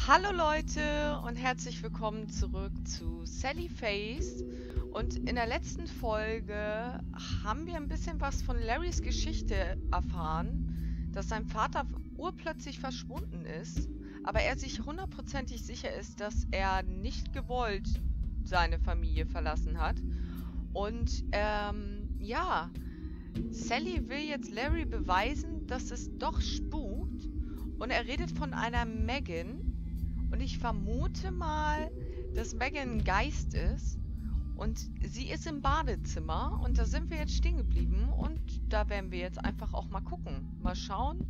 Hallo Leute und herzlich willkommen zurück zu Sally Face. Und in der letzten Folge haben wir ein bisschen was von Larrys Geschichte erfahren, dass sein Vater urplötzlich verschwunden ist, aber er sich hundertprozentig sicher ist, dass er nicht gewollt seine Familie verlassen hat. Und ja, Sally will jetzt Larry beweisen, dass es doch spukt, und er redet von einer Megan. Und ich vermute mal, dass Megan ein Geist ist. Und sie ist im Badezimmer. Und da sind wir jetzt stehen geblieben. Und da werden wir jetzt einfach auch mal gucken. Mal schauen.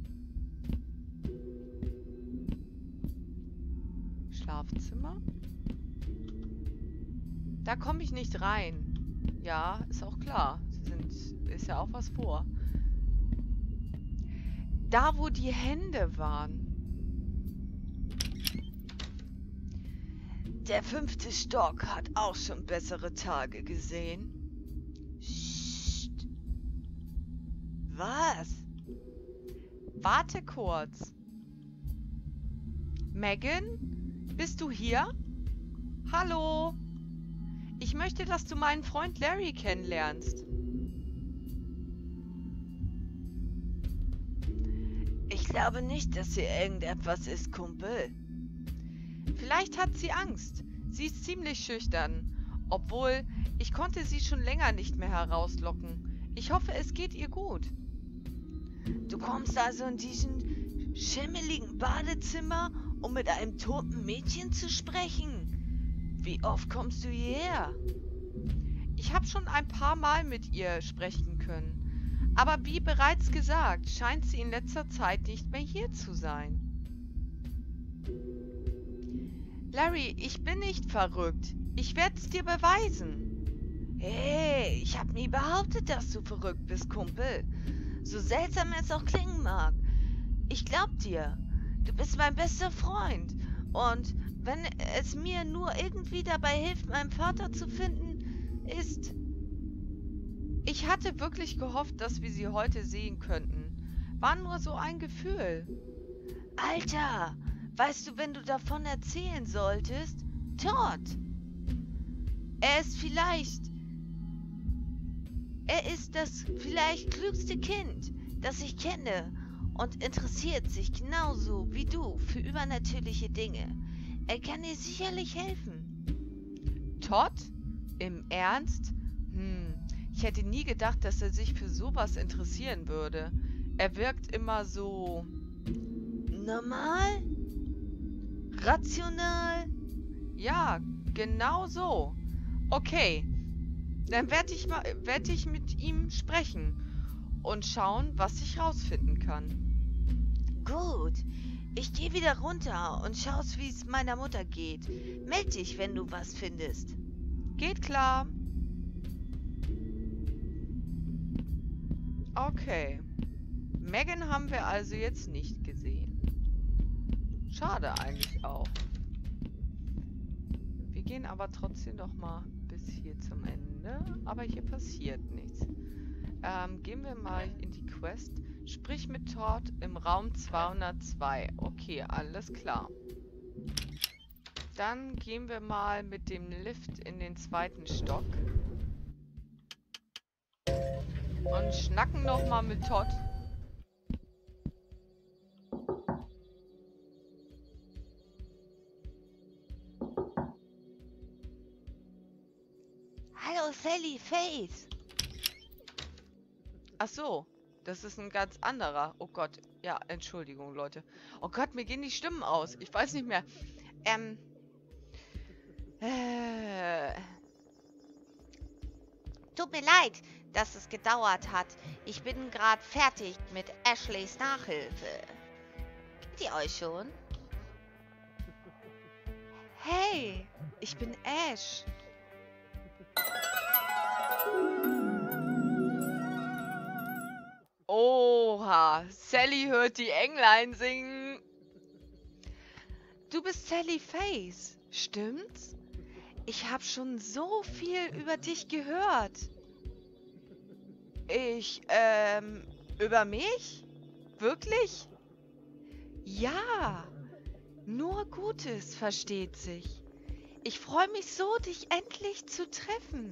Schlafzimmer. Da komme ich nicht rein. Ja, ist auch klar. Ist ja auch was vor. Da, wo die Hände waren. Der 5. Stock hat auch schon bessere Tage gesehen. Psst. Was? Warte kurz. Megan? Bist du hier? Hallo? Ich möchte, dass du meinen Freund Larry kennenlernst. Ich glaube nicht, dass hier irgendetwas ist, Kumpel. Vielleicht hat sie Angst. Sie ist ziemlich schüchtern. Obwohl, ich konnte sie schon länger nicht mehr herauslocken. Ich hoffe, es geht ihr gut. Du kommst also in diesen schimmeligen Badezimmer, um mit einem toten Mädchen zu sprechen? Wie oft kommst du hierher? Ich habe schon ein paar Mal mit ihr sprechen können. Aber wie bereits gesagt, scheint sie in letzter Zeit nicht mehr hier zu sein. Larry, ich bin nicht verrückt. Ich werde es dir beweisen. Hey, ich habe nie behauptet, dass du verrückt bist, Kumpel. So seltsam es auch klingen mag. Ich glaub dir. Du bist mein bester Freund. Und wenn es mir nur irgendwie dabei hilft, meinen Vater zu finden, ist... Ich hatte wirklich gehofft, dass wir sie heute sehen könnten. War nur so ein Gefühl. Alter! Weißt du, wenn du davon erzählen solltest? Todd! Er ist das vielleicht klügste Kind, das ich kenne und interessiert sich genauso wie du für übernatürliche Dinge. Er kann dir sicherlich helfen. Todd? Im Ernst? Ich hätte nie gedacht, dass er sich für sowas interessieren würde. Er wirkt immer so... normal? Rational? Ja, genau so. Okay, dann werde ich mit ihm sprechen und schauen, was ich rausfinden kann. Gut, ich gehe wieder runter und schaust, wie es meiner Mutter geht. Meld dich, wenn du was findest. Geht klar. Okay. Megan haben wir also jetzt nicht gesehen. Schade eigentlich auch. Wir gehen aber trotzdem noch mal bis hier zum Ende. Aber hier passiert nichts. Gehen wir mal in die Quest. Sprich mit Todd im Raum 202. Okay, alles klar. Dann gehen wir mal mit dem Lift in den 2. Stock. Und schnacken noch mal mit Todd. Hallo Sally Face. Ach so, das ist ein ganz anderer. Oh Gott, ja, Entschuldigung, Leute. Oh Gott, mir gehen die Stimmen aus. Ich weiß nicht mehr. Tut mir leid, dass es gedauert hat. Ich bin gerade fertig mit Ashleys Nachhilfe. Kennt ihr euch schon? Hey, ich bin Ash. Oha, Sally hört die Englein singen. Du bist Sally Face, stimmt's? Ich habe schon so viel über dich gehört. Über mich? Wirklich? Ja. Nur Gutes, versteht sich. Ich freue mich so, dich endlich zu treffen.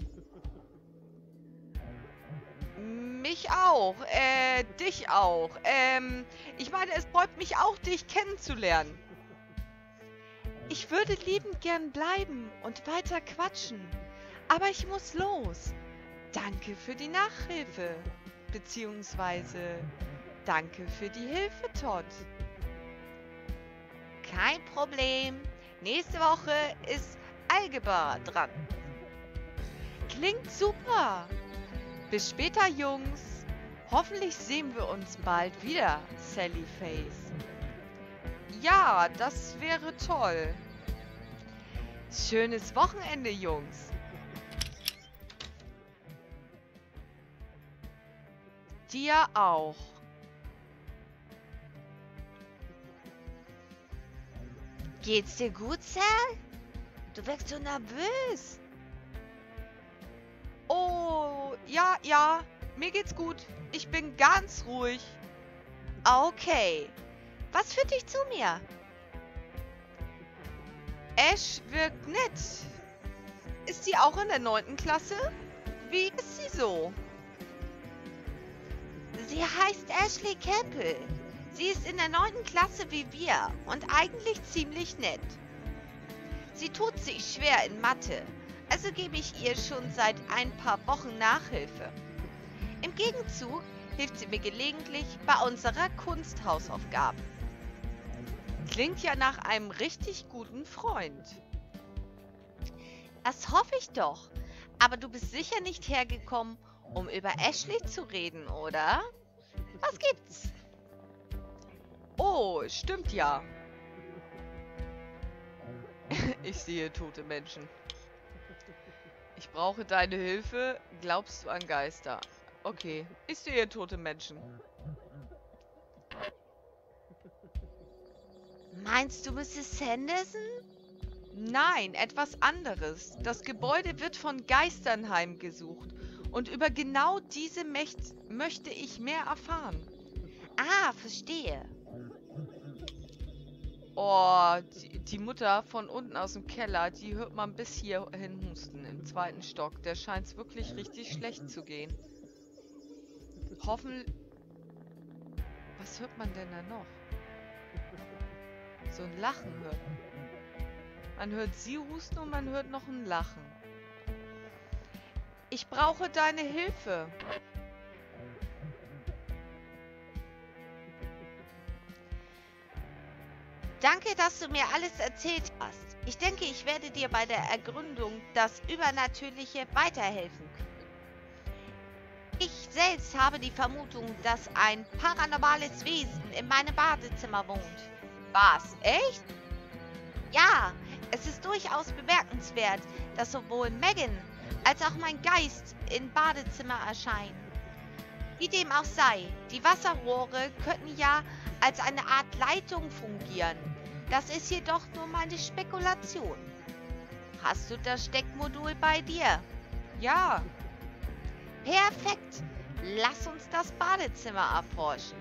Mich auch. Dich auch. Ich meine, es freut mich auch, dich kennenzulernen. Ich würde liebend gern bleiben und weiter quatschen, aber ich muss los. Danke für die Nachhilfe, beziehungsweise danke für die Hilfe, Todd. Kein Problem. Nächste Woche ist Algebra dran. Klingt super. Bis später, Jungs. Hoffentlich sehen wir uns bald wieder, Sally Face. Ja, das wäre toll. Schönes Wochenende, Jungs. Dir auch. Geht's dir gut, Sal? Du wirkst so nervös. Oh, ja, mir geht's gut. Ich bin ganz ruhig. Okay. Was führt dich zu mir? Ash wirkt nett. Ist sie auch in der 9. Klasse? Wie ist sie so? Sie heißt Ashley Campbell. Sie ist in der 9. Klasse wie wir und eigentlich ziemlich nett. Sie tut sich schwer in Mathe, also gebe ich ihr schon seit ein paar Wochen Nachhilfe. Im Gegenzug hilft sie mir gelegentlich bei unserer Kunsthausaufgaben. Klingt ja nach einem richtig guten Freund. Das hoffe ich doch. Aber du bist sicher nicht hergekommen, um über Ashley zu reden, oder? Was gibt's? Oh, stimmt ja. Ich sehe tote Menschen. Ich brauche deine Hilfe. Glaubst du an Geister? Okay, ich sehe tote Menschen. Meinst du Mrs. Sanderson? Nein, etwas anderes. Das Gebäude wird von Geistern heimgesucht. Und über genau diese möchte ich mehr erfahren. Ah, verstehe. Oh, die Mutter von unten aus dem Keller, die hört man bis hierhin husten, im 2. Stock. Der scheint es wirklich richtig schlecht zu gehen. Hoffentlich... Was hört man denn da noch? So ein Lachen hört man. Man hört sie husten und man hört noch ein Lachen. Ich brauche deine Hilfe. Danke, dass du mir alles erzählt hast. Ich denke, ich werde dir bei der Ergründung das Übernatürliche weiterhelfen können. Ich selbst habe die Vermutung, dass ein paranormales Wesen in meinem Badezimmer wohnt. Was? Echt? Ja, es ist durchaus bemerkenswert, dass sowohl Megan als auch mein Geist im Badezimmer erscheinen. Wie dem auch sei, die Wasserrohre könnten ja als eine Art Leitung fungieren. Das ist jedoch nur meine Spekulation. Hast du das Steckmodul bei dir? Ja. Perfekt. Lass uns das Badezimmer erforschen.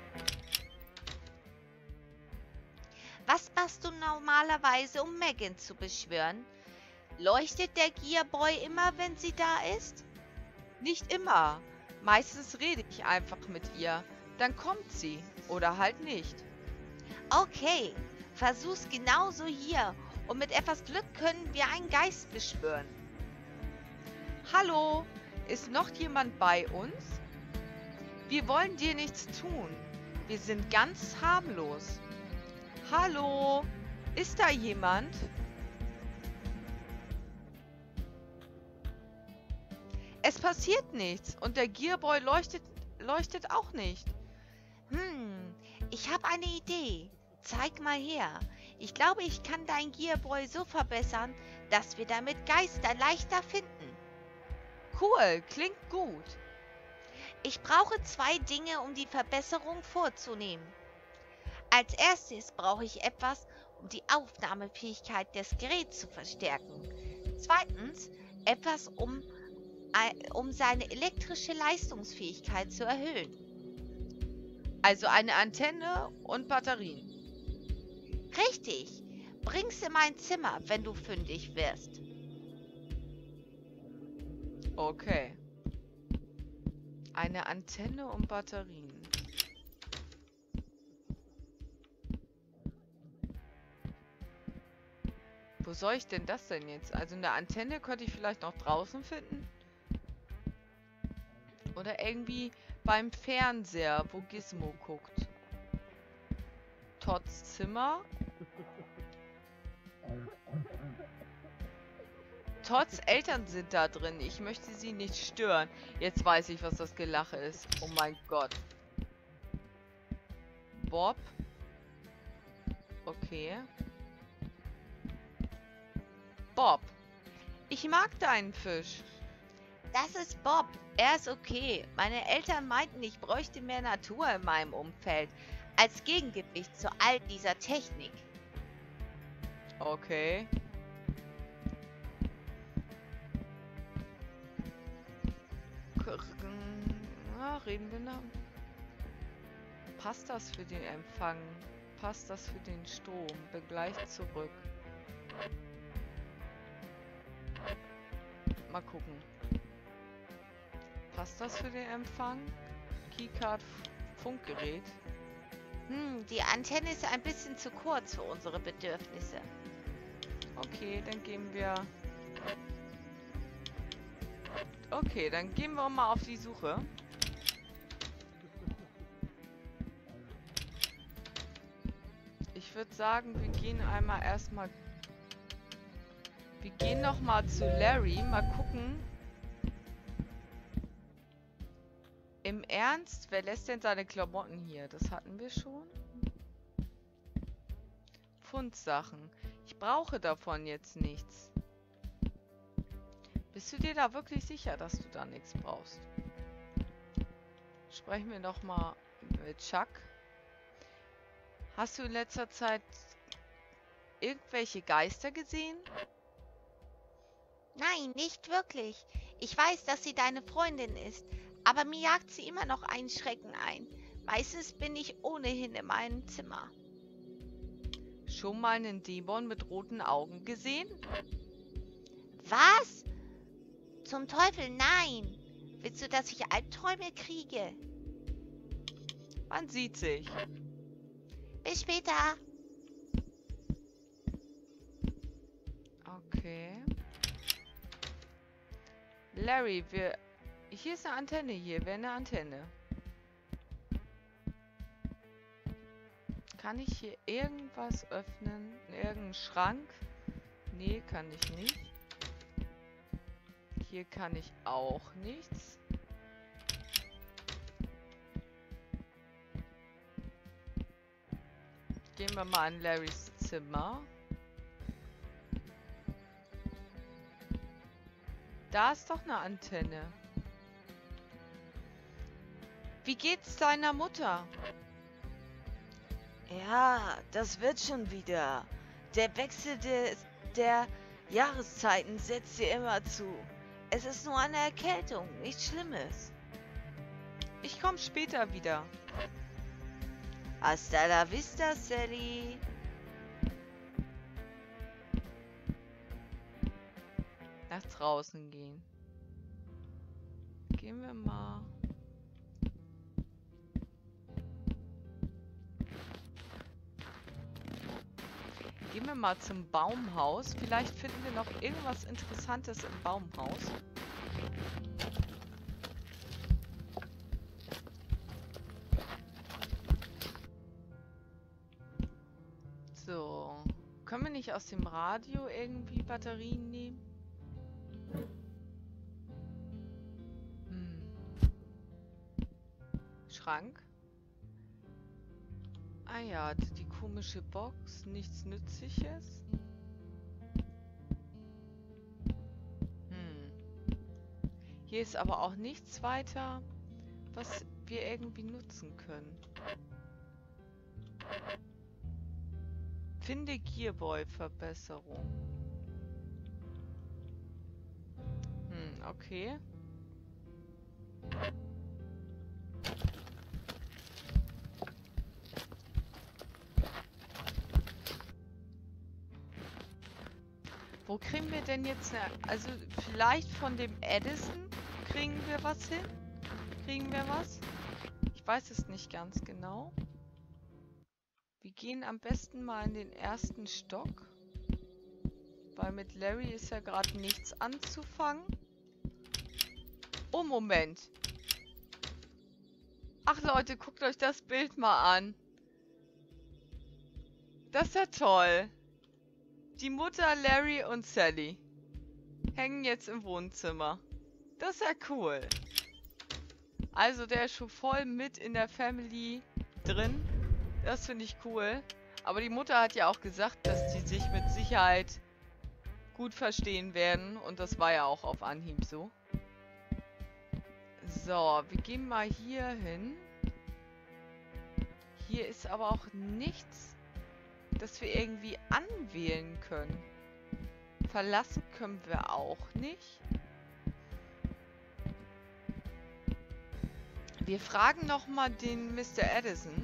Was machst du normalerweise, um Megan zu beschwören? Leuchtet der Gearboy immer, wenn sie da ist? Nicht immer. Meistens rede ich einfach mit ihr. Dann kommt sie. Oder halt nicht. Okay, versuch's genauso hier. Und mit etwas Glück können wir einen Geist beschwören. Hallo, ist noch jemand bei uns? Wir wollen dir nichts tun. Wir sind ganz harmlos. Hallo, ist da jemand? Es passiert nichts und der Gearboy leuchtet auch nicht. Ich habe eine Idee. Zeig mal her. Ich glaube, ich kann dein Gearboy so verbessern, dass wir damit Geister leichter finden. Cool, klingt gut. Ich brauche 2 Dinge, um die Verbesserung vorzunehmen. Als erstes brauche ich etwas, um die Aufnahmefähigkeit des Geräts zu verstärken. Zweitens etwas, um seine elektrische Leistungsfähigkeit zu erhöhen. Also eine Antenne und Batterien. Richtig. Bring's in mein Zimmer, wenn du fündig wirst. Okay. Eine Antenne und Batterien. Wo soll ich denn das denn jetzt? Also eine Antenne könnte ich vielleicht noch draußen finden. Oder irgendwie beim Fernseher, wo Gizmo guckt. Todds Zimmer. Todds Eltern sind da drin. Ich möchte sie nicht stören. Jetzt weiß ich, was das Gelache ist. Oh mein Gott. Bob. Okay. Bob. Ich mag deinen Fisch. Das ist Bob. Er ist okay. Meine Eltern meinten, ich bräuchte mehr Natur in meinem Umfeld. Als Gegengewicht zu all dieser Technik. Okay. Reden wir noch. Passt das für den Empfang? Passt das für den Strom? Begleich zurück. Mal gucken. Passt das für den Empfang? Keycard Funkgerät. Die Antenne ist ein bisschen zu kurz für unsere Bedürfnisse. Okay, dann gehen wir... Okay, dann gehen wir mal auf die Suche. Ich würde sagen, wir gehen einmal erstmal... Wir gehen nochmal zu Larry, mal gucken. Im Ernst, wer lässt denn seine Klamotten hier? Das hatten wir schon. Fundsachen. Ich brauche davon jetzt nichts. Bist du dir da wirklich sicher, dass du da nichts brauchst? Sprechen wir noch mal mit Chuck. Hast du in letzter Zeit irgendwelche Geister gesehen? Nein, nicht wirklich. Ich weiß, dass sie deine Freundin ist, aber mir jagt sie immer noch einen Schrecken ein. Meistens bin ich ohnehin in meinem Zimmer. Schon mal einen Dämon mit roten Augen gesehen? Was? Zum Teufel, nein! Willst du, dass ich Albträume kriege? Man sieht sich. Bis später. Okay. Larry, hier ist eine Antenne hier. Wäre eine Antenne. Kann ich hier irgendwas öffnen? Irgendeinen Schrank? Nee, kann ich nicht. Hier kann ich auch nichts. Gehen wir mal in Larrys Zimmer. Da ist doch eine Antenne. Wie geht's deiner Mutter? Ja, das wird schon wieder. Der Wechsel der Jahreszeiten setzt dir immer zu. Es ist nur eine Erkältung, nichts Schlimmes. Ich komme später wieder. Hasta la vista, Sally. Nach draußen gehen. Gehen wir mal. Gehen wir mal zum Baumhaus. Vielleicht finden wir noch irgendwas Interessantes im Baumhaus. So. Können wir nicht aus dem Radio irgendwie Batterien nehmen? Schrank. Ah ja, die komische Box. Nichts Nützliches. Hier ist aber auch nichts weiter, was wir irgendwie nutzen können. Finde Gearboy-Verbesserung. Okay. wo kriegen wir denn jetzt eine... Also vielleicht von dem Edison kriegen wir was hin? Kriegen wir was? Ich weiß es nicht ganz genau. Wir gehen am besten mal in den ersten Stock. Weil mit Larry ist ja gerade nichts anzufangen. Oh, Moment. Ach Leute, guckt euch das Bild mal an. Das ist ja toll. Die Mutter, Larry und Sally hängen jetzt im Wohnzimmer. Das ist ja cool. Also der ist schon voll mit in der Family drin. Das finde ich cool. Aber die Mutter hat ja auch gesagt, dass die sich mit Sicherheit gut verstehen werden. Und das war ja auch auf Anhieb so. So, wir gehen mal hier hin. Hier ist aber auch nichts, das wir irgendwie anwählen können. Verlassen können wir auch nicht. Wir fragen nochmal den Mr. Edison.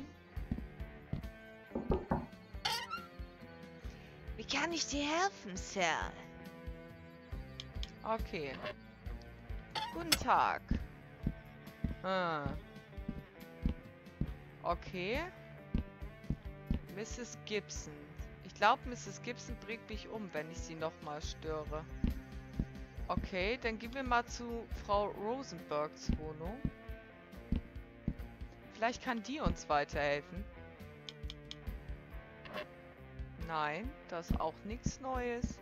Wie kann ich dir helfen, Sal? Okay. Guten Tag. Okay. Mrs. Gibson. Ich glaube, Mrs. Gibson bringt mich um, wenn ich sie nochmal störe. Okay, dann gehen wir mal zu Frau Rosenbergs Wohnung. Vielleicht kann die uns weiterhelfen. Nein, das ist auch nichts Neues.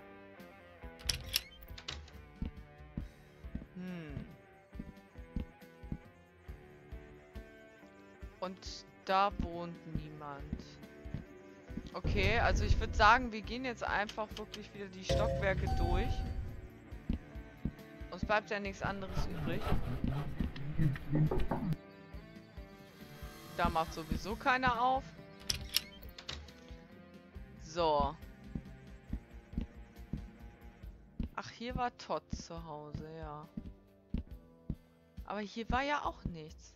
Und da wohnt niemand. Okay, also ich würde sagen, wir gehen jetzt einfach wirklich wieder die Stockwerke durch. Uns bleibt ja nichts anderes übrig. Da macht sowieso keiner auf. So. Ach, hier war Todd zu Hause, ja. Aber hier war ja auch nichts.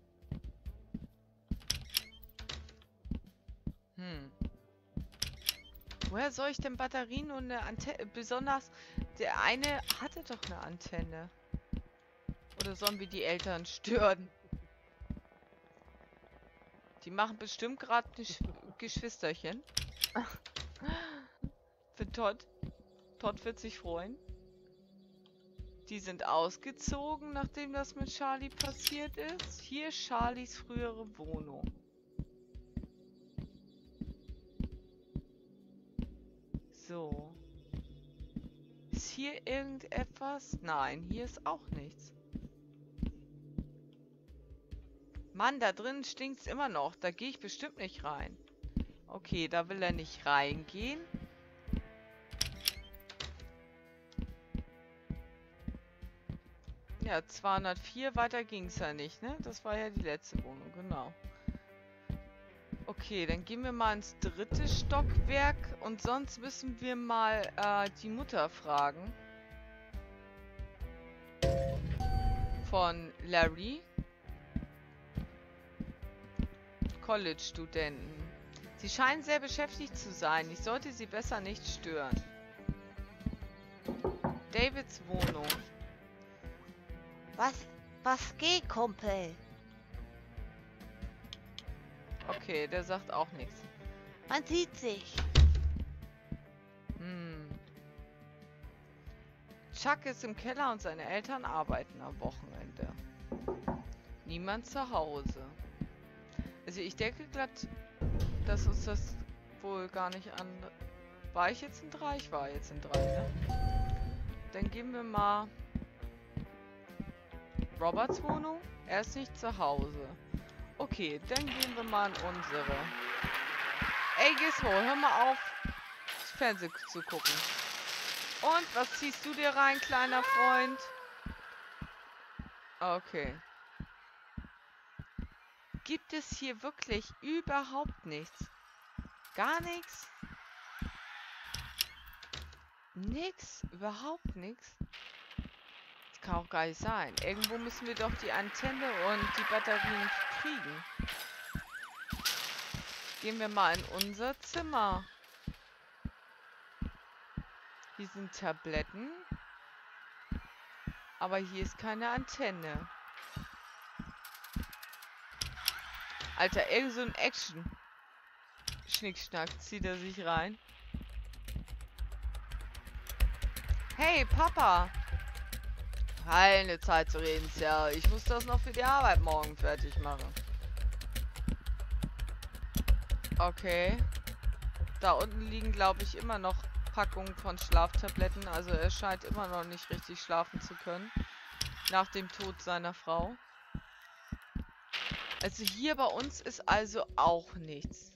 Woher soll ich denn Batterien und eine Antenne? Besonders, der eine hatte doch eine Antenne. Oder sollen wir die Eltern stören? Die machen bestimmt gerade ein Geschwisterchen. Für Todd. Todd wird sich freuen. Die sind ausgezogen, nachdem das mit Charlie passiert ist. Hier ist Charlies frühere Wohnung. So. Ist hier irgendetwas? Nein, hier ist auch nichts. Mann, da drin stinkt's immer noch. Da gehe ich bestimmt nicht rein. Okay, da will er nicht reingehen. Ja, 204, weiter ging's ja nicht, ne? Das war ja die letzte Wohnung, genau. Okay, dann gehen wir mal ins 3. Stockwerk und sonst müssen wir mal die Mutter fragen. Von Larry. College-Studenten. Sie scheinen sehr beschäftigt zu sein. Ich sollte sie besser nicht stören. Davids Wohnung. Was geht, Kumpel? Okay, der sagt auch nichts. Man sieht sich. Chuck ist im Keller und seine Eltern arbeiten am Wochenende. Niemand zu Hause. Also ich denke glatt, dass uns das wohl gar nicht an... War ich jetzt in 3? Ich war jetzt in 3, ne? Dann gehen wir mal... Roberts Wohnung? Er ist nicht zu Hause. Okay, dann gehen wir mal in unsere. Ey, Gizmo, hör mal auf, das Fernsehen zu gucken. Und, was ziehst du dir rein, kleiner Freund? Okay. Gibt es hier wirklich überhaupt nichts? Gar nichts? Nix? Überhaupt nichts? Das kann auch gar nicht sein. Irgendwo müssen wir doch die Antenne und die Batterien kriegen. Gehen wir mal in unser Zimmer. Hier sind Tabletten. Aber hier ist keine Antenne. Alter, irgend so ein Action. Schnickschnack, zieht er sich rein. Hey, Papa! Keine Zeit zu reden, Sir. Ich muss das noch für die Arbeit morgen fertig machen. Okay. Da unten liegen, glaube ich, immer noch Packungen von Schlaftabletten. Also er scheint immer noch nicht richtig schlafen zu können. Nach dem Tod seiner Frau. Also hier bei uns ist also auch nichts.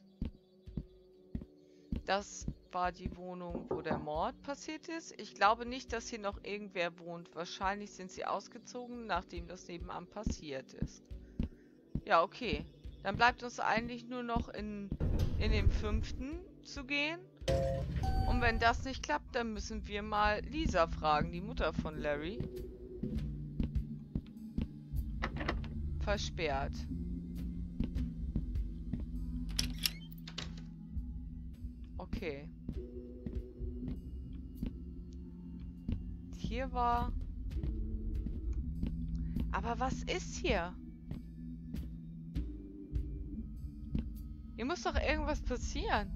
Das war die Wohnung, wo der Mord passiert ist. Ich glaube nicht, dass hier noch irgendwer wohnt. Wahrscheinlich sind sie ausgezogen, nachdem das nebenan passiert ist. Ja, okay. Dann bleibt uns eigentlich nur noch in den 5. zu gehen. Und wenn das nicht klappt, dann müssen wir mal Lisa fragen, die Mutter von Larry. Versperrt. Okay. Hier war... Aber was ist hier? Hier muss doch irgendwas passieren.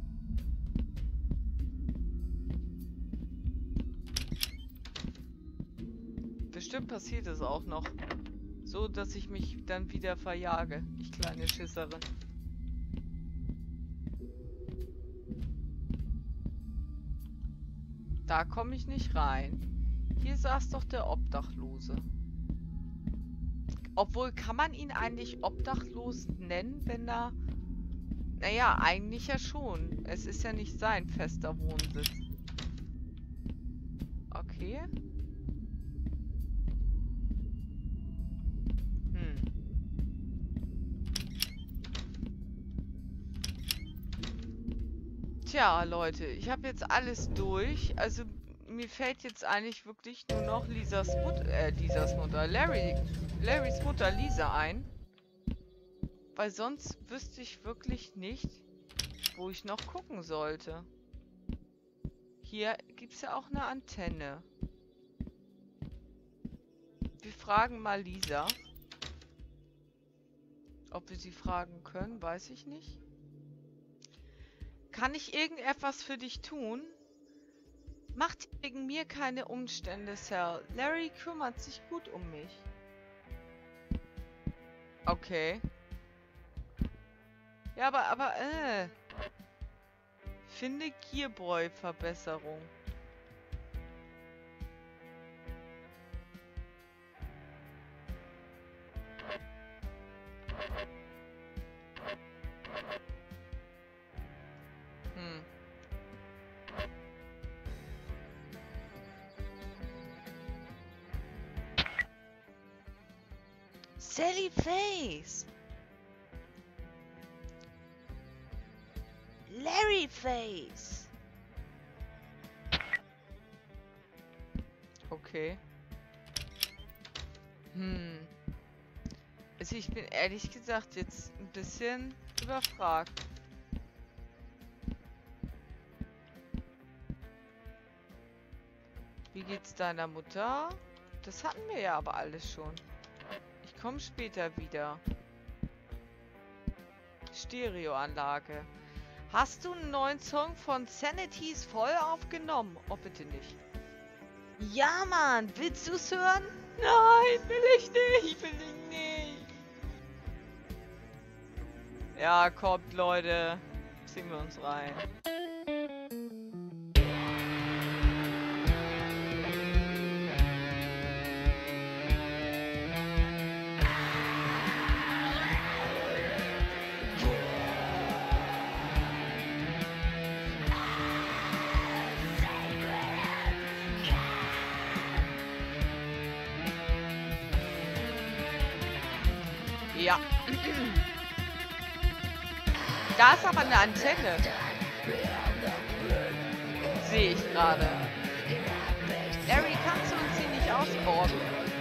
Bestimmt passiert es auch noch. So, dass ich mich dann wieder verjage. Ich kleine Schisserin. Da komme ich nicht rein. Hier saß doch der Obdachlose. Obwohl, kann man ihn eigentlich obdachlos nennen, wenn er... Naja, eigentlich ja schon. Es ist ja nicht sein fester Wohnsitz. Okay. Tja, Leute, ich habe jetzt alles durch. Also, mir fällt jetzt eigentlich wirklich nur noch Larrys Mutter Lisa ein. Weil sonst wüsste ich wirklich nicht, wo ich noch gucken sollte. Hier gibt es ja auch eine Antenne. Wir fragen mal Lisa. Ob wir sie fragen können, weiß ich nicht. Kann ich irgendetwas für dich tun? Macht wegen mir keine Umstände, Sir. Larry kümmert sich gut um mich. Okay. Ja, aber, Finde Gearboy-Verbesserung. Sally Face! Larry Face! Okay. Also ich bin ehrlich gesagt jetzt ein bisschen überfragt. Wie geht's deiner Mutter? Das hatten wir ja aber alles schon. Ich komme später wieder. Stereoanlage. Hast du einen neuen Song von Sanities voll aufgenommen? Oh, bitte nicht. Ja, Mann! Willst du's hören? Nein, will ich nicht. Will ich nicht. Ja, kommt, Leute. Ziehen wir uns rein. Ja. Da ist aber eine Antenne. Sehe ich gerade. Larry, kannst du uns hier nicht ausborgen?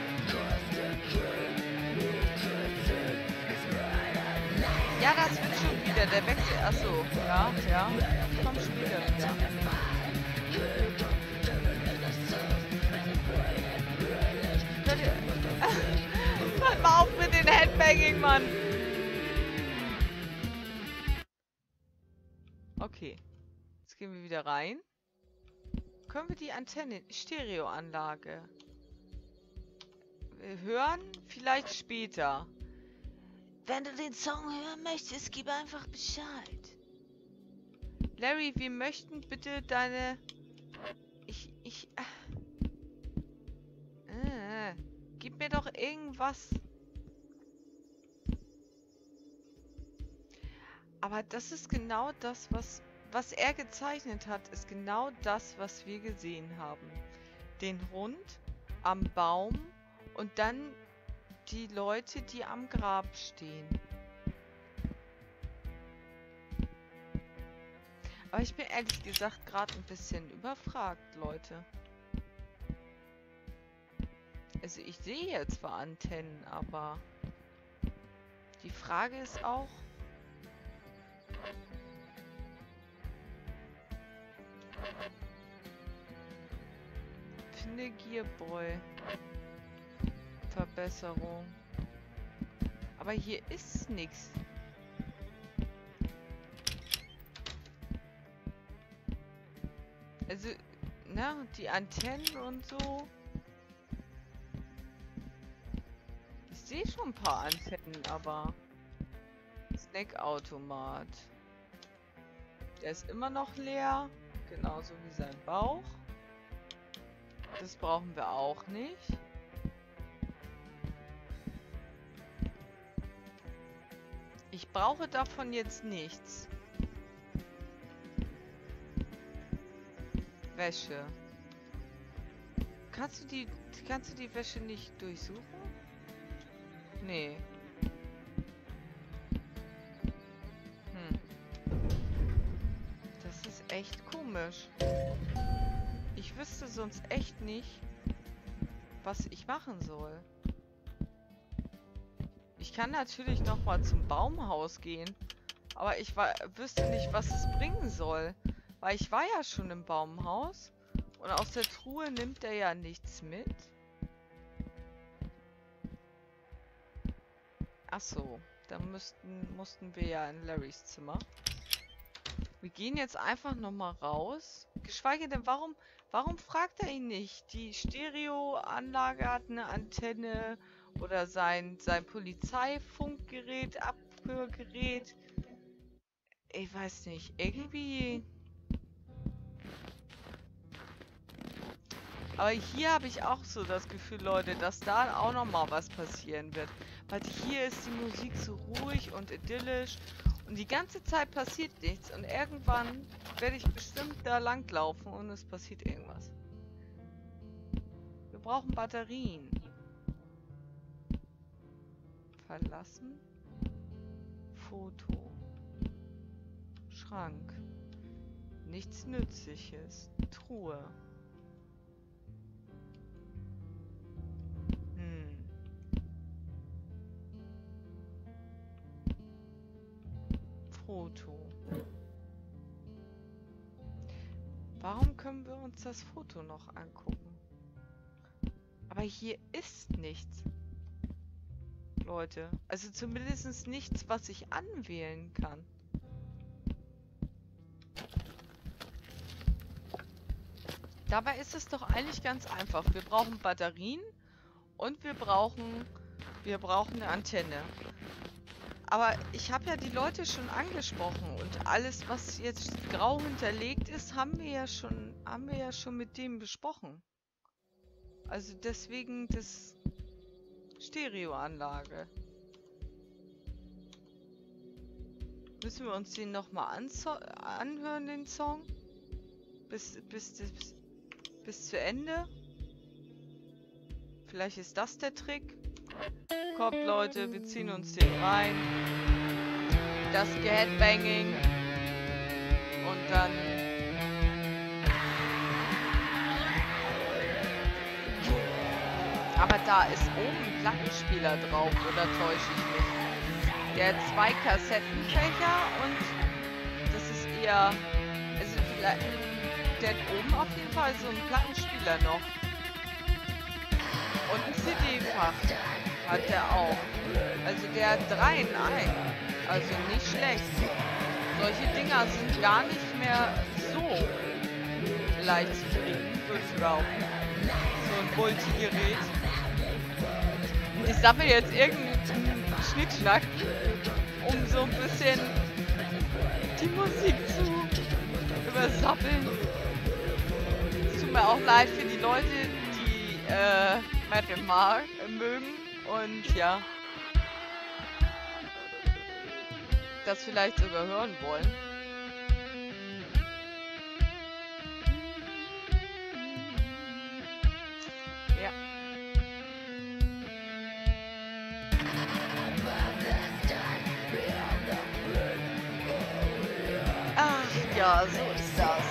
Ja, das wird schon wieder. Der Wechsel. Achso. Ja, ja. Komm später wieder. Headbanging, Mann! Okay. Jetzt gehen wir wieder rein. Können wir die Antenne, Stereoanlage hören? Vielleicht später. Wenn du den Song hören möchtest, gib einfach Bescheid. Larry, wir möchten bitte deine... Gib mir doch irgendwas. Aber das ist genau das, was er gezeichnet hat, ist genau das, was wir gesehen haben. Den Hund am Baum und dann die Leute, die am Grab stehen. Aber ich bin ehrlich gesagt gerade ein bisschen überfragt, Leute. Also ich sehe jetzt zwar Antennen, aber die Frage ist auch... Finde Gearboy. Verbesserung. Aber hier ist nichts. Also, na, die Antennen und so. Ich sehe schon ein paar Antennen, aber... Snackautomat. Der ist immer noch leer. Genauso wie sein Bauch. Das brauchen wir auch nicht. Ich brauche davon jetzt nichts. Wäsche. Kannst du die Wäsche nicht durchsuchen? Nee. Das ist echt komisch. Ich wüsste sonst echt nicht, was ich machen soll. Ich kann natürlich noch mal zum Baumhaus gehen, aber ich wüsste nicht, was es bringen soll. Weil ich war ja schon im Baumhaus und aus der Truhe nimmt er ja nichts mit. Ach so, dann mussten wir ja in Larrys Zimmer. Wir gehen jetzt einfach nochmal raus. Geschweige denn, warum fragt er ihn nicht? Die Stereoanlage hat eine Antenne oder sein Polizeifunkgerät, Abhörgerät. Ich weiß nicht, irgendwie... Aber hier habe ich auch so das Gefühl, Leute, dass da auch nochmal was passieren wird. Weil hier ist die Musik so ruhig und idyllisch und die ganze Zeit passiert nichts. Und irgendwann werde ich bestimmt da langlaufen und es passiert irgendwas. Wir brauchen Batterien. Verlassen. Foto. Schrank. Nichts Nützliches. Truhe. Foto. Warum können wir uns das Foto noch angucken? Aber hier ist nichts. Leute. Also zumindest nichts, was ich anwählen kann. Dabei ist es doch eigentlich ganz einfach. Wir brauchen Batterien und wir brauchen eine Antenne. Aber ich habe ja die Leute schon angesprochen und alles, was jetzt grau hinterlegt ist, haben wir ja schon mit dem besprochen. Also deswegen das Stereoanlage. Müssen wir uns den nochmal anhören, den Song? Bis zu Ende? Vielleicht ist das der Trick? Kommt, Leute, wir ziehen uns den rein. Das Headbanging. Und dann... Aber da ist oben ein Plattenspieler drauf, oder täusche ich mich? Der hat 2 Kassettenfächer und das ist eher... Also vielleicht... Der hat oben auf jeden Fall so einen Plattenspieler noch. Und ein CD-Fach. Hat der auch. Also der hat 3 in 1. Also nicht schlecht. Solche Dinger sind gar nicht mehr so leicht zu kriegen, würde ich behaupten. So ein Multigerät. Ich sammle jetzt irgendeinen Schnickschnack, um so ein bisschen die Musik zu übersappeln. Es tut mir auch leid für die Leute, die Metal mögen und ja, das vielleicht sogar hören wollen. Ja. Ach ja, so ist das.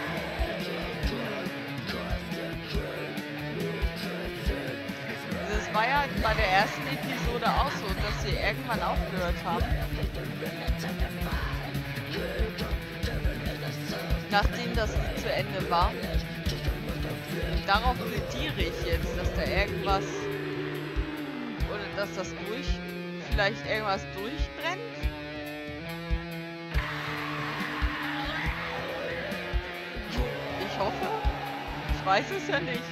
Das war ja bei der ersten Episode auch so, dass sie irgendwann aufgehört haben. Nachdem das Lied zu Ende war. Darauf plädiere ich jetzt, dass da irgendwas oder dass das vielleicht irgendwas durchbrennt. Ich hoffe. Ich weiß es ja nicht.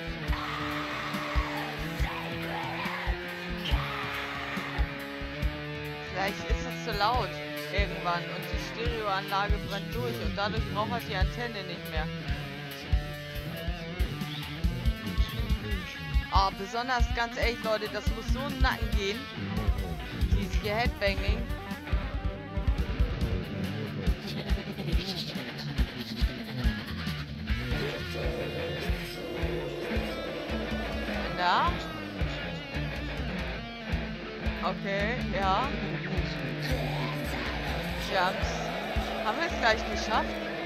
Vielleicht ist es zu laut irgendwann und die Stereoanlage brennt durch und dadurch braucht halt die Antenne nicht mehr. Oh, besonders, ganz ehrlich, Leute, das muss so in den Nacken gehen. Dieses hier Headbanging. Da. Okay, ja. Haben wir es gleich geschafft?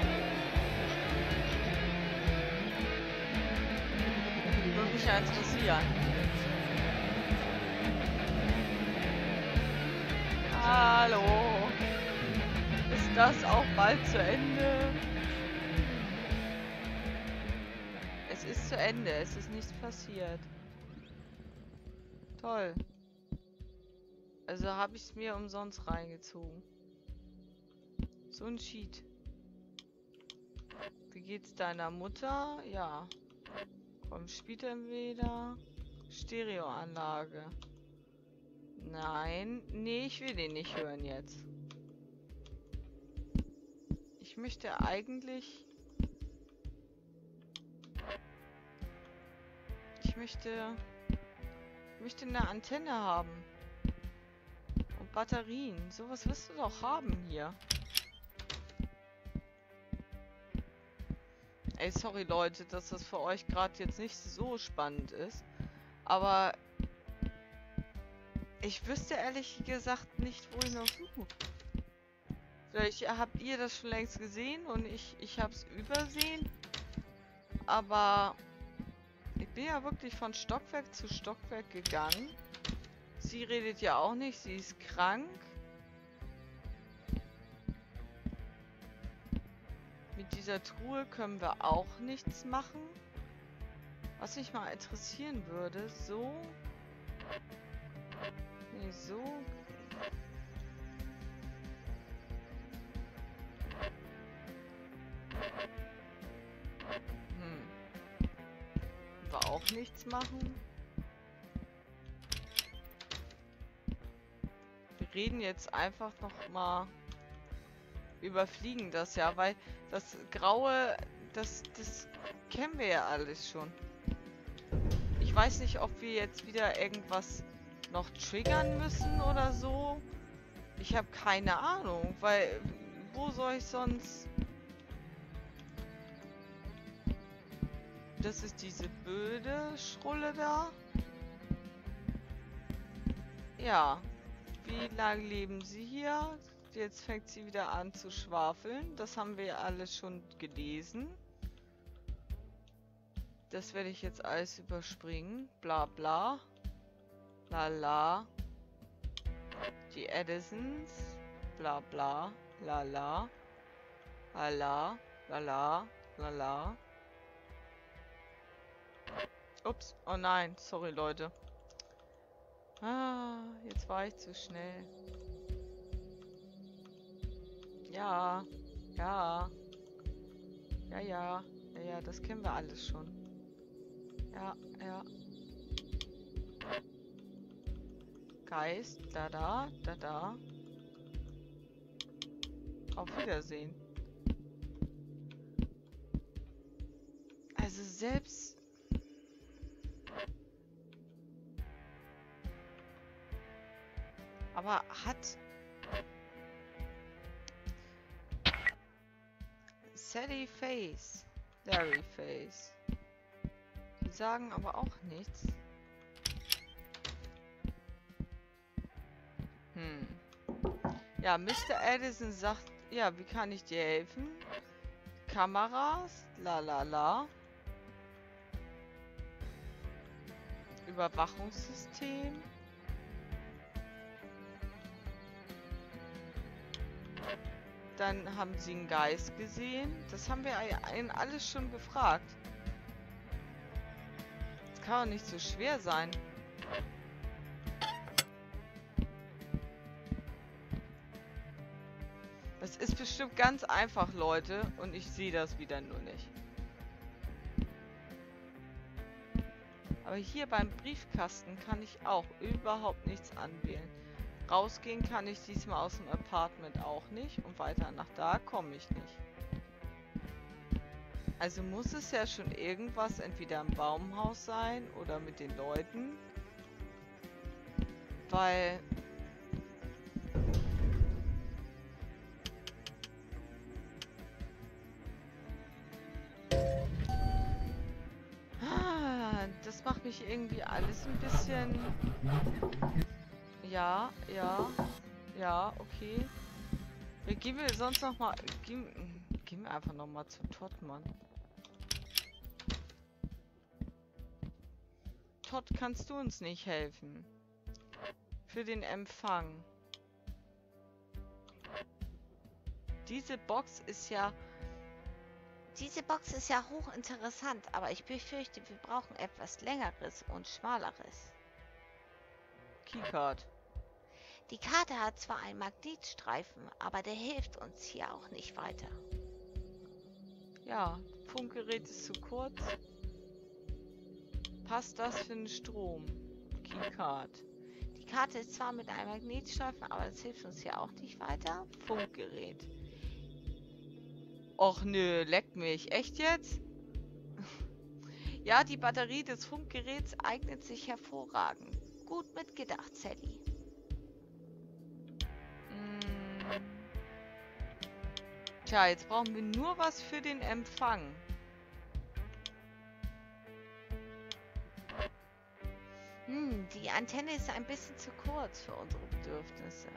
Würde mich ja interessieren. Hallo. Ist das auch bald zu Ende? Es ist zu Ende. Es ist nichts passiert. Toll. Also habe ich es mir umsonst reingezogen. So ein Cheat. Wie geht's deiner Mutter? Ja. Komm, spielt er wieder. Stereoanlage. Nein. Nee, ich will den nicht hören jetzt. Ich möchte eigentlich... Ich möchte eine Antenne haben. Und Batterien. Sowas wirst du doch haben hier. Ey, sorry Leute, dass das für euch gerade jetzt nicht so spannend ist. Aber ich wüsste ehrlich gesagt nicht, wo ich noch suche. Vielleicht habt ihr das schon längst gesehen und ich hab's übersehen. Aber ich bin ja wirklich von Stockwerk zu Stockwerk gegangen. Sie redet ja auch nicht, sie ist krank. Mit dieser Truhe können wir auch nichts machen. Was mich mal interessieren würde, so... Nee, so... Wir auch nichts machen. Wir reden jetzt einfach noch mal... Überfliegen das ja, weil das Graue, das kennen wir ja alles schon. Ich weiß nicht, ob wir jetzt wieder irgendwas noch triggern müssen oder so. Ich habe keine Ahnung, weil wo soll ich sonst... Das ist diese blöde Schrulle da. Ja. Wie lange leben sie hier? Jetzt fängt sie wieder an zu schwafeln. Das haben wir ja alles schon gelesen. Das werde ich jetzt alles überspringen. Bla bla. Lala. Die Edisons. Bla bla. Lala. Lala. Lala. Lala. Ups. Oh nein. Sorry, Leute. Ah, jetzt war ich zu schnell. Ja. Ja. Ja, ja. Ja, ja, das kennen wir alles schon. Ja, ja. Geist, da. Auf Wiedersehen. Also selbst... Aber hat... Sally Face, Larry Face. Die sagen aber auch nichts. Ja, Mr. Addison sagt, ja, wie kann ich dir helfen? Kameras, la. Überwachungssystem. Dann haben sie einen Geist gesehen. Das haben wir ihnen alles schon gefragt. Das kann doch nicht so schwer sein. Das ist bestimmt ganz einfach, Leute. Und ich sehe das wieder nur nicht. Aber hier beim Briefkasten kann ich auch überhaupt nichts anwählen. Rausgehen kann ich diesmal aus dem Apartment auch nicht. Und weiter nach da komme ich nicht. Also muss es ja schon irgendwas entweder im Baumhaus sein oder mit den Leuten. Weil... das macht mich irgendwie alles ein bisschen... Ja, okay. Gehen wir sonst noch mal... Gehen wir einfach noch mal zu Todd, Mann. Todd, kannst du uns nicht helfen? Für den Empfang. Diese Box ist ja hochinteressant, aber ich befürchte, wir brauchen etwas Längeres und Schmaleres. Keycard. Die Karte hat zwar einen Magnetstreifen, aber der hilft uns hier auch nicht weiter. Ja, Funkgerät ist zu kurz. Passt das für den Strom? Keycard. Die Karte ist zwar mit einem Magnetstreifen, aber das hilft uns hier auch nicht weiter. Funkgerät. Och nö, leck mich. Echt jetzt? Ja, die Batterie des Funkgeräts eignet sich hervorragend. Gut mitgedacht, Sally. Tja, jetzt brauchen wir nur was für den Empfang. Die Antenne ist ein bisschen zu kurz für unsere Bedürfnisse.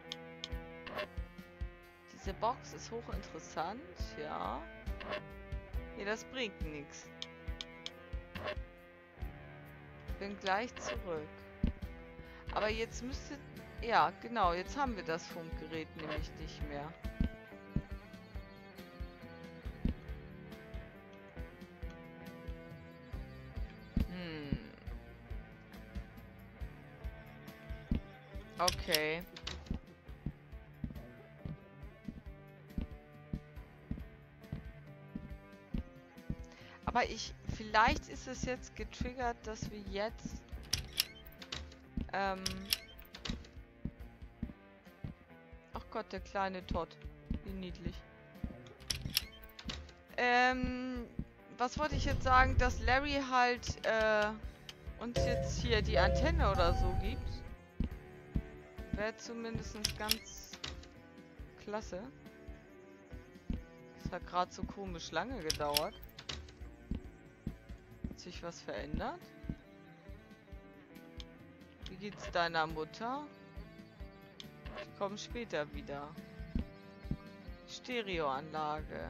Diese Box ist hochinteressant, ja. Nee, das bringt nichts. Bin gleich zurück. Aber jetzt müsste... Ja, genau, jetzt haben wir das Funkgerät nämlich nicht mehr. Okay. Aber vielleicht ist es jetzt getriggert, dass wir jetzt, ach Gott, der kleine Todd. Wie niedlich. Was wollte ich jetzt sagen, dass Larry halt, uns jetzt hier die Antenne oder so gibt? Wäre zumindest ganz klasse. Das hat gerade so komisch lange gedauert. Hat sich was verändert? Wie geht's deiner Mutter? Ich komme später wieder. Stereoanlage.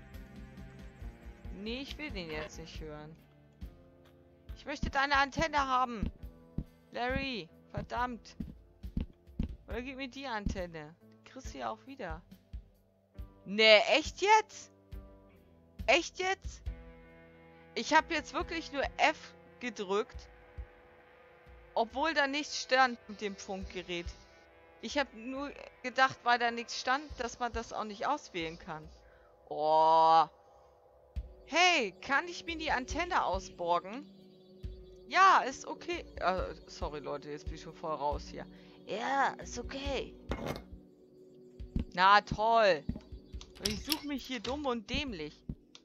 Nee, ich will den jetzt nicht hören. Ich möchte deine Antenne haben. Larry, verdammt. Oder gib mir die Antenne. Die kriegst du ja auch wieder. Nee, echt jetzt? Echt jetzt? Ich habe jetzt wirklich nur F gedrückt. Obwohl da nichts stand mit dem Funkgerät. Ich habe nur gedacht, weil da nichts stand, dass man das auch nicht auswählen kann. Oh. Hey, kann ich mir die Antenne ausborgen? Ja, ist okay. Sorry Leute, jetzt bin ich schon voll raus hier. Ja, ist okay. Na toll. Ich suche mich hier dumm und dämlich.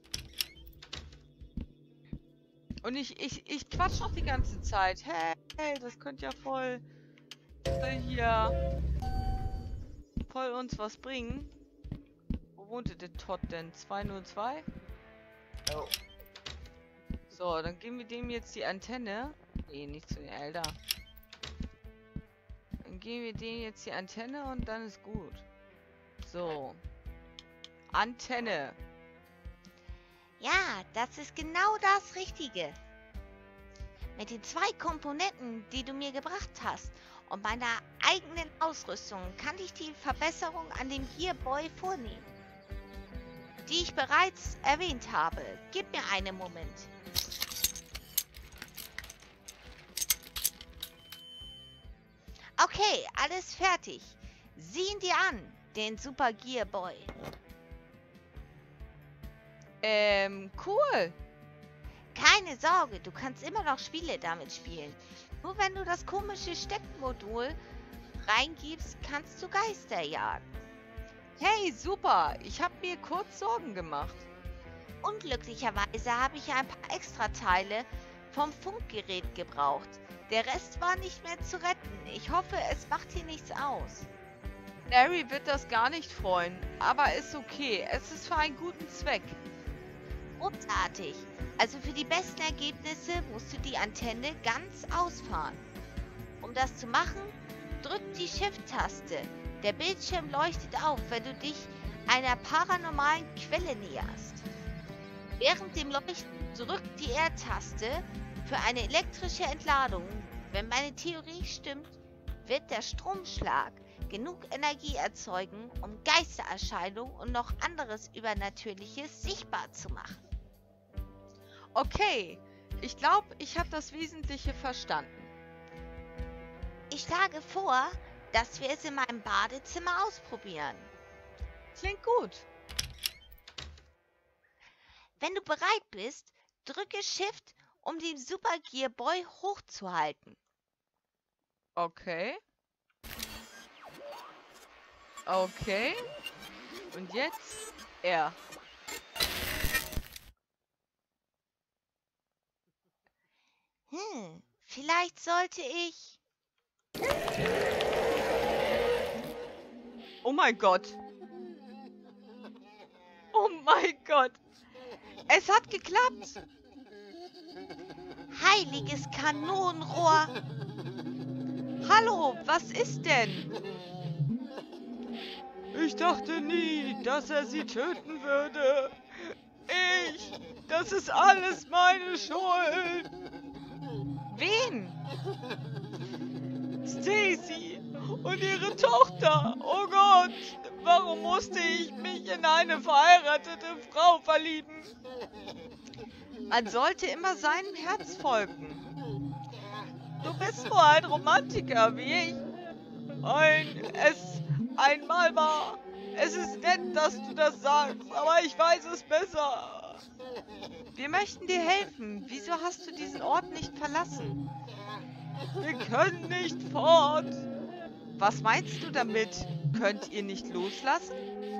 Und ich quatsch noch die ganze Zeit. Hey, das könnte ja voll hier voll uns was bringen. Wo wohnte der Todd denn? 202? Oh. So, dann geben wir dem jetzt die Antenne. Nee, nicht zu den Elder. Dann geben wir dem jetzt die Antenne und dann ist gut. So. Antenne. Ja, das ist genau das Richtige. Mit den 2 Komponenten, die du mir gebracht hast und meiner eigenen Ausrüstung, kann ich die Verbesserung an dem Gearboy vornehmen, die ich bereits erwähnt habe. Gib mir einen Moment. Okay, alles fertig. Sieh ihn dir an, den Super Gearboy. Cool. Keine Sorge, du kannst immer noch Spiele damit spielen. Nur wenn du das komische Steckmodul reingibst, kannst du Geister jagen. Hey, super. Ich habe mir kurz Sorgen gemacht. Unglücklicherweise habe ich ein paar Extrateile vom Funkgerät gebraucht. Der Rest war nicht mehr zu retten. Ich hoffe, es macht hier nichts aus. Larry wird das gar nicht freuen, aber ist okay. Es ist für einen guten Zweck. Großartig. Also für die besten Ergebnisse musst du die Antenne ganz ausfahren. Um das zu machen, drück die Shift-Taste. Der Bildschirm leuchtet auf, wenn du dich einer paranormalen Quelle näherst. Während dem Leuchten drück die R-Taste für eine elektrische Entladung. Wenn meine Theorie stimmt, wird der Stromschlag genug Energie erzeugen, um Geistererscheinungen und noch anderes Übernatürliches sichtbar zu machen. Okay, ich glaube, ich habe das Wesentliche verstanden. Ich schlage vor, dass wir es in meinem Badezimmer ausprobieren. Klingt gut. Wenn du bereit bist, drücke Shift, um den Super Gearboy hochzuhalten. Okay. Okay. Und jetzt R. Vielleicht sollte ich... Oh mein Gott. Oh mein Gott. Es hat geklappt. Heiliges Kanonenrohr. Hallo, was ist denn? Ich dachte nie, dass er sie töten würde. Das ist alles meine Schuld. Wen? Stacy und ihre Tochter. Oh Gott, warum musste ich mich in eine verheiratete Frau verlieben? Man sollte immer seinem Herz folgen. Du bist nur ein Romantiker wie ich. Einmal war. Es ist nett, dass du das sagst, aber ich weiß es besser. Wir möchten dir helfen. Wieso hast du diesen Ort nicht verlassen? Wir können nicht fort. Was meinst du damit? Könnt ihr nicht loslassen?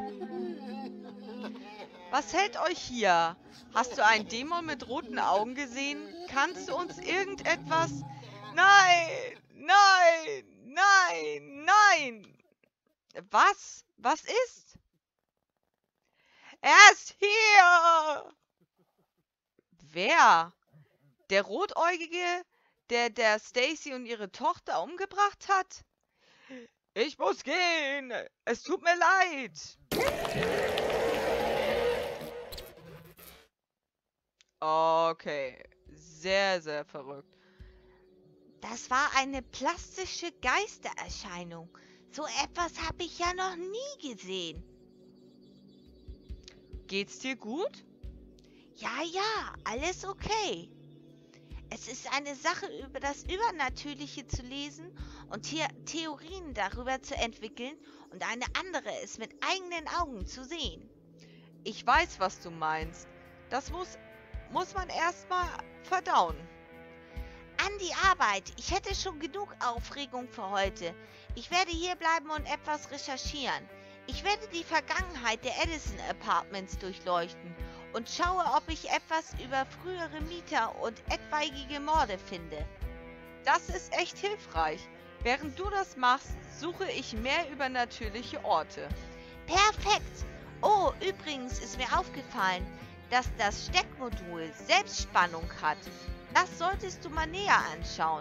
Was hält euch hier? Hast du einen Dämon mit roten Augen gesehen? Kannst du uns irgendetwas... Nein! Nein! Nein! Nein! Was? Was ist? Er ist hier! Wer? Der Rotäugige, der Stacy und ihre Tochter umgebracht hat? Ich muss gehen! Es tut mir leid! Okay. Sehr, sehr verrückt. Das war eine plastische Geistererscheinung. So etwas habe ich ja noch nie gesehen. Geht's dir gut? Ja, alles okay. Es ist eine Sache, über das Übernatürliche zu lesen und hier Theorien darüber zu entwickeln und eine andere, es mit eigenen Augen zu sehen. Ich weiß, was du meinst. Das muss man erstmal verdauen. An die Arbeit. Ich hätte schon genug Aufregung für heute. Ich werde hier bleiben und etwas recherchieren. Ich werde die Vergangenheit der Edison Apartments durchleuchten und schaue, ob ich etwas über frühere Mieter und etwaige Morde finde. Das ist echt hilfreich. Während du das machst, suche ich mehr übernatürliche Orte. Perfekt! Oh, übrigens ist mir aufgefallen, dass das Steckmodul Selbstspannung hat. Das solltest du mal näher anschauen.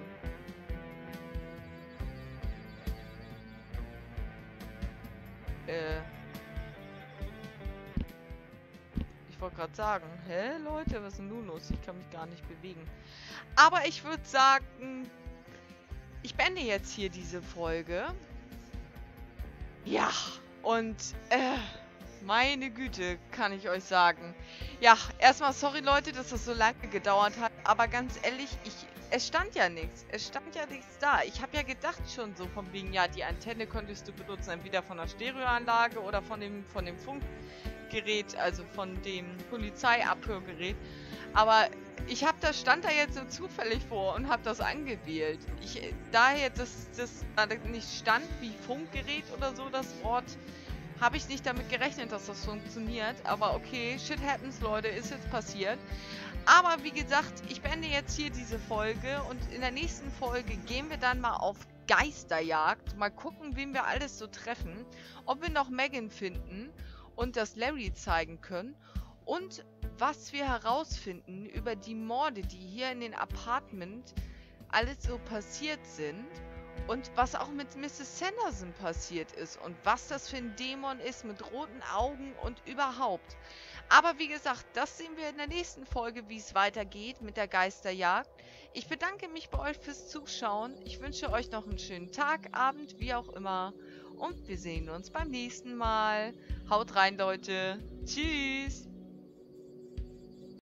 Ich wollte gerade sagen, hä Leute, was ist denn nun los? Ich kann mich gar nicht bewegen. Aber ich würde sagen, ich beende jetzt hier diese Folge. Ja, und meine Güte, kann ich euch sagen. Ja, erstmal sorry Leute, dass das so lange gedauert hat, aber ganz ehrlich, es stand ja nichts. Es stand ja nichts da. Ich habe ja gedacht schon so von wegen, ja, die Antenne konntest du benutzen, entweder von der Stereoanlage oder von dem Funkgerät, also von dem Polizeiabhörgerät. Aber stand da jetzt so zufällig vor und habe das angewählt. Daher das da nicht stand wie Funkgerät oder so, das Wort, habe ich nicht damit gerechnet, dass das funktioniert. Aber okay, shit happens, Leute, ist jetzt passiert. Aber wie gesagt, ich beende jetzt hier diese Folge und in der nächsten Folge gehen wir dann mal auf Geisterjagd. Mal gucken, wen wir alles so treffen. Ob wir noch Megan finden und das Larry zeigen können. Und was wir herausfinden über die Morde, die hier in den Apartment alles so passiert sind. Und was auch mit Mrs. Sanderson passiert ist. Und was das für ein Dämon ist mit roten Augen und überhaupt. Aber wie gesagt, das sehen wir in der nächsten Folge, wie es weitergeht mit der Geisterjagd. Ich bedanke mich bei euch fürs Zuschauen. Ich wünsche euch noch einen schönen Tag, Abend, wie auch immer. Und wir sehen uns beim nächsten Mal. Haut rein, Leute. Tschüss.